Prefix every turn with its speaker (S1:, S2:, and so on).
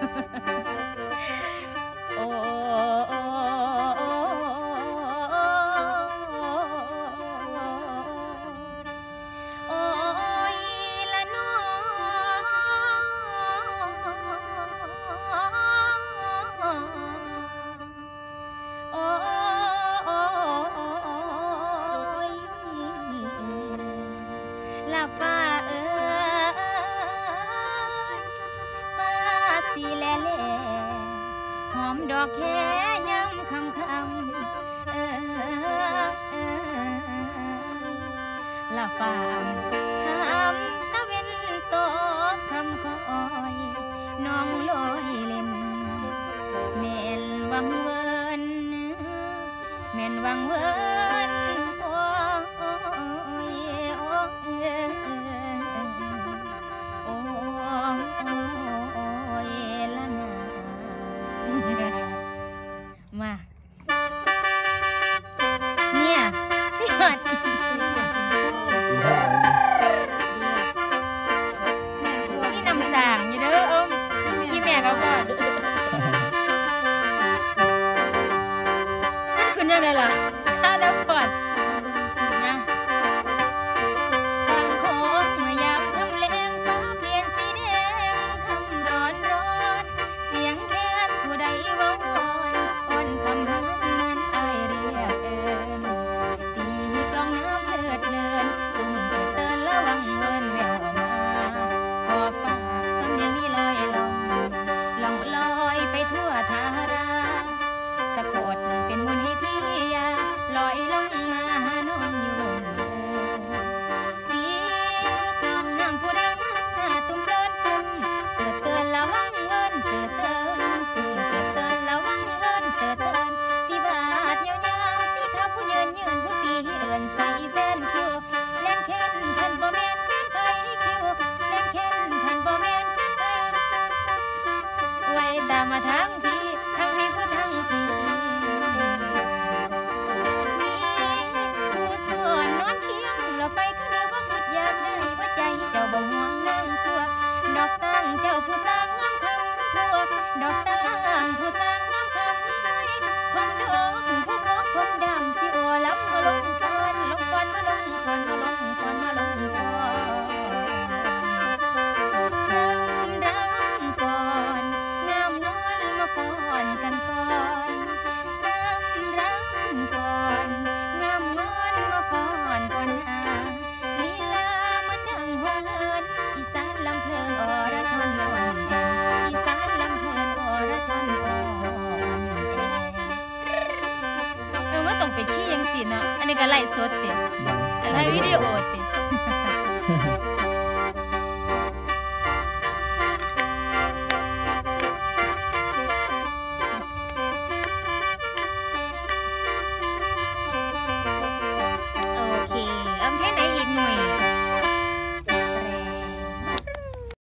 S1: โอ้โอ้ยละน้อโอ้ยละฟ้าเอ้ยฟ้าสีแลแลหอมดอกแค่ย้ำคำละฟ้าทำตะเวนตกคำคอยน้องลอยเล่นแม่นวังเวินแม่นวังเวินโอ้ยโอ้ยโอ้ยละนามาเนี่ยพี่หอดนี่นำสั่งอยู่เด้อพี่แม่ก็บอกมันขึ้นยังไงล่ะถ้าได้ปอดนะฟังโคกเมื่อยามทำแรงฟ้าเปลี่ยนสีแดงคำร้อนร้อนเสียงแค้นผู้ใดว่าวอนอ่อนคำหักเหมือนอายเรียกเอิญตีกลองน้ำเพลิดเพลินตุ้มเตือนระวังเวินแววมาขอฝากสำเนียงนี้ลอยลองลอยไปทั่วทาราสะกดเป็นมนต์ให้พี่ยาลอยลงมาหาน้องอยู่ตีกลองน้ำผู้ดังตุ้มเดินตุ้มเตือนระวังเวินเตือนตุ้มเตือนระวังเวินเตือนที่บาดยาวๆที่เท้าผู้ยืนผู้ตีเอิญใส่แฟนคิวแล่นแค้นทันบ่แม่นแฟนไทยคิวแล่นแค้นทันบ่แม่นแฟนไทยไว้ตามมาทางพี่ผู้ทางพี่มีผู้สอนนอนเคียงเราไปก็เรือว่าคิดอยากได้ว่าใจเจ้าบ่ห่วงนางตัวดอกตั้งเจ้าผู้สร้างงามคำพัวดอกตั้งผู้สร้างงามคำห้องดอกผู้กอกผมดำสิโอลำมาลงก่อนลงก่อนมาลงก่อนมาลงก่อนมาลงก่อนรำก่อนงามนอนมาฟ้อนกันก่อนรำก่อนงามนอนมาฟ้อนก่อนลีลามันดังหงเหินอีสานลำเพลินอรชรอ่อนแออีสานลำเพลินอรชรอ่อนแอว่าต้องไปขี้ยังสิเนาะอันนี้ก็ไล่สดติไล่วิดีโอติ